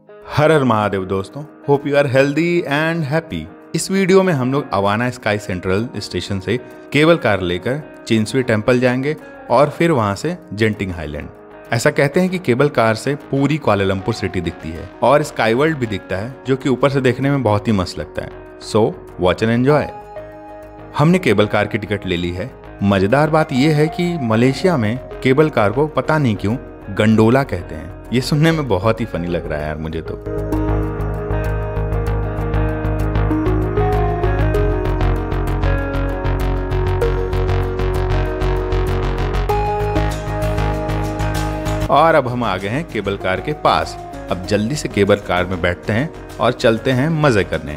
हर हर महादेव दोस्तों, hope you are healthy and happy. इस वीडियो में हम लोग अवाना स्काई सेंट्रल स्टेशन से केबल कार लेकर चिंसवी टेम्पल जाएंगे और फिर वहां से जेंटिंग हाईलैंड। ऐसा कहते हैं कि केबल कार से पूरी कुआलालंपुर सिटी दिखती है और स्काई वर्ल्ड भी दिखता है, जो कि ऊपर से देखने में बहुत ही मस्त लगता है। So watch and enjoy. हमने केबल कार की टिकट ले ली है। मजेदार बात यह है कि मलेशिया में केबल कार को पता नहीं क्यों गंडोला कहते हैं। ये सुनने में बहुत ही फनी लग रहा है यार मुझे तो। और अब हम आ गए हैं केबल कार के पास। अब जल्दी से केबल कार में बैठते हैं और चलते हैं मजे करने।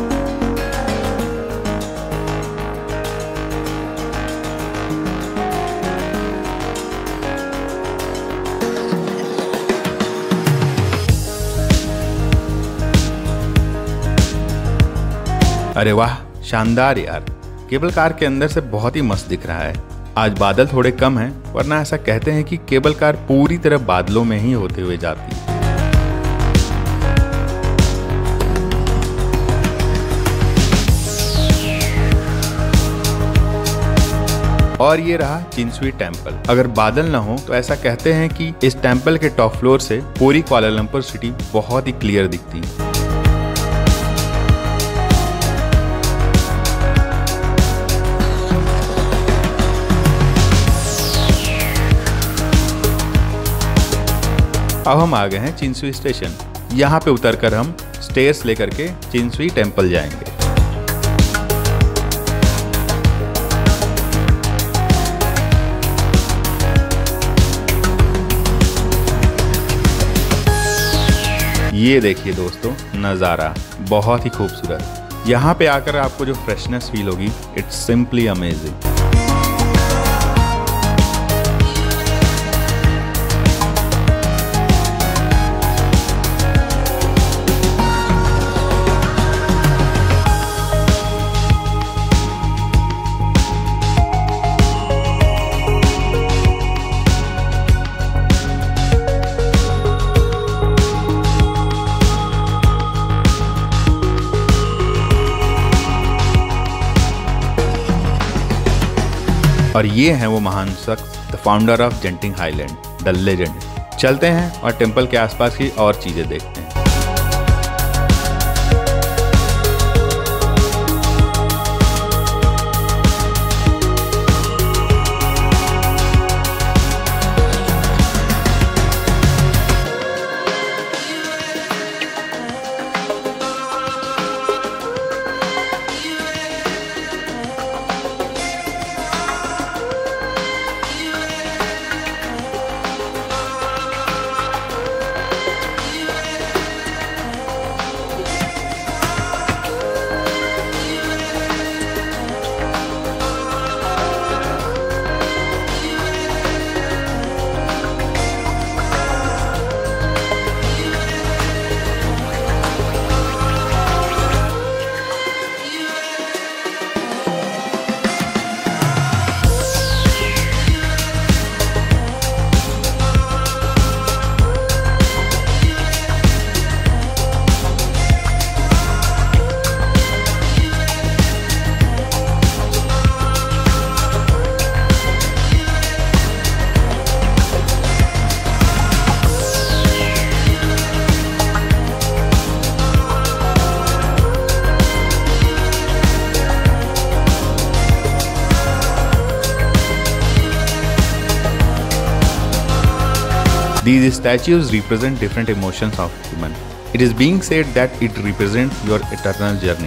अरे वाह, शानदार यार। केबल कार के अंदर से बहुत ही मस्त दिख रहा है। आज बादल थोड़े कम हैं, वरना ऐसा कहते हैं कि केबल कार पूरी तरह बादलों में ही होते हुए जाती है। और ये रहा चिंसवी टेम्पल। अगर बादल ना हो तो ऐसा कहते हैं कि इस टेम्पल के टॉप फ्लोर से पूरी कुआलालंपुर सिटी बहुत ही क्लियर दिखती है। अब हम आ गए हैं चिंसवी स्टेशन। यहाँ पे उतरकर हम स्टेयर्स लेकर के चिंसवी टेम्पल जाएंगे। ये देखिए दोस्तों, नज़ारा बहुत ही खूबसूरत। यहाँ पे आकर आपको जो फ्रेशनेस फील होगी, इट्स सिंपली अमेजिंग। और ये हैं वो महान शख्स, the founder of Genting Highland, the legend. चलते हैं और टेम्पल के आसपास की और चीजें देखते हैं। These statues represent different emotions of human. It is being said that it represents your eternal journey.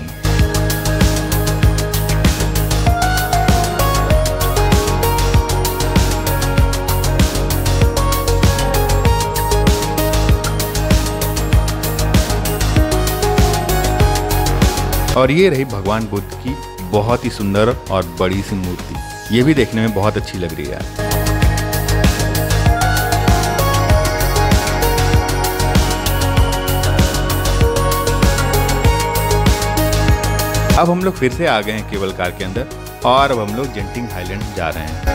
और ये रही भगवान बुद्ध की बहुत ही सुंदर और बड़ी सी मूर्ति। ये भी देखने में बहुत अच्छी लग रही है। अब हम लोग फिर से आ गए हैं केबल कार के अंदर और अब हम लोग जेंटिंग हाईलैंड जा रहे हैं।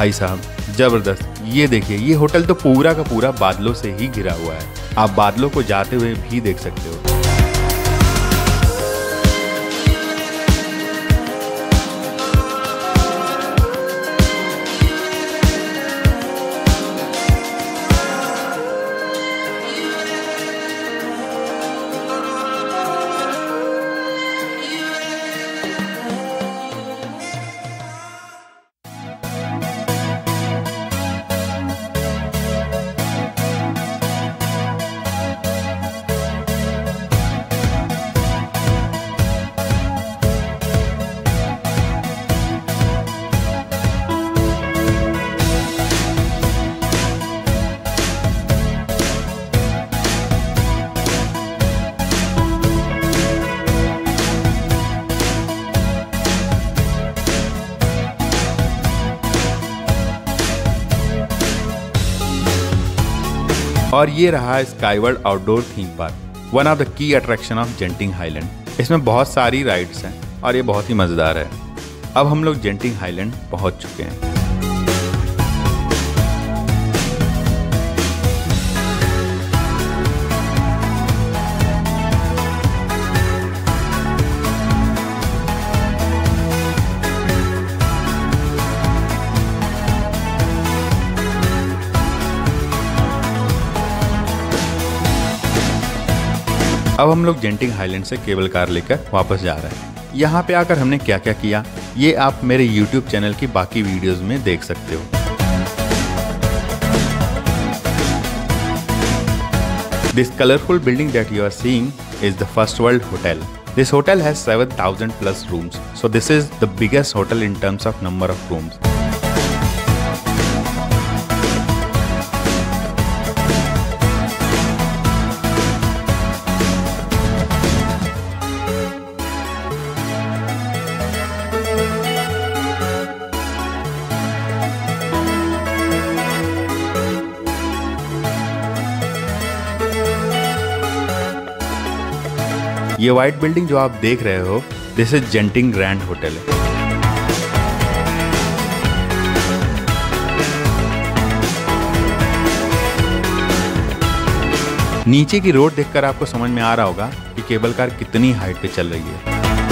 भाई साहब जबरदस्त। ये देखिए, ये होटल तो पूरा का पूरा बादलों से ही घिरा हुआ है। आप बादलों को जाते हुए भी देख सकते हो। और ये रहा Skyworld outdoor theme park, one of the key attraction of Genting Highland. इसमें बहुत सारी राइड्स हैं और ये बहुत ही मज़ेदार है। अब हम लोग जेंटिंग हाईलैंड पहुंच चुके हैं। अब हम लोग जेंटिंग हाईलैंड से केबल कार लेकर वापस जा रहे हैं। यहाँ पे आकर हमने क्या क्या किया ये आप मेरे YouTube चैनल की बाकी वीडियोस में देख सकते हो। This colorful building that you are seeing is the First World Hotel. This hotel has 7,000 plus rooms. So this is the biggest hotel in terms of number of rooms. ये white building जो आप देख रहे हो, this is Genting Grand hotel है। नीचे की road देखकर आपको समझ में आ रहा होगा कि केबल कार कितनी हाइट पे चल रही है।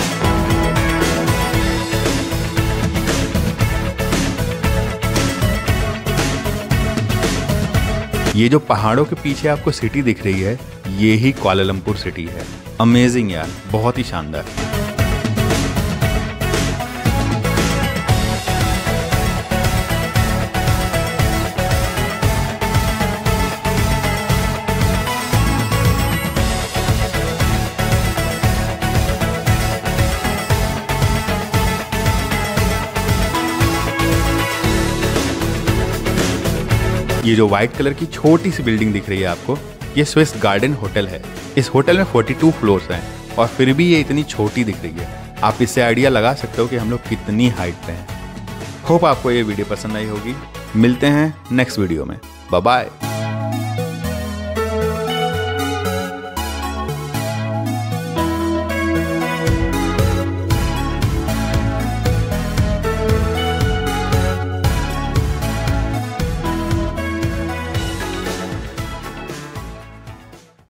ये जो पहाड़ों के पीछे आपको सिटी दिख रही है, ये ही कुआलालंपुर सिटी है। अमेजिंग यार, बहुत ही शानदार। ये जो व्हाइट कलर की छोटी सी बिल्डिंग दिख रही है आपको, ये स्विस गार्डन होटल है। इस होटल में 42 फ्लोर्स हैं और फिर भी ये इतनी छोटी दिख रही है। आप इससे आइडिया लगा सकते हो कि हम लोग कितनी हाइट पे हैं। होप आपको ये वीडियो पसंद आई होगी। मिलते हैं नेक्स्ट वीडियो में। Bye bye.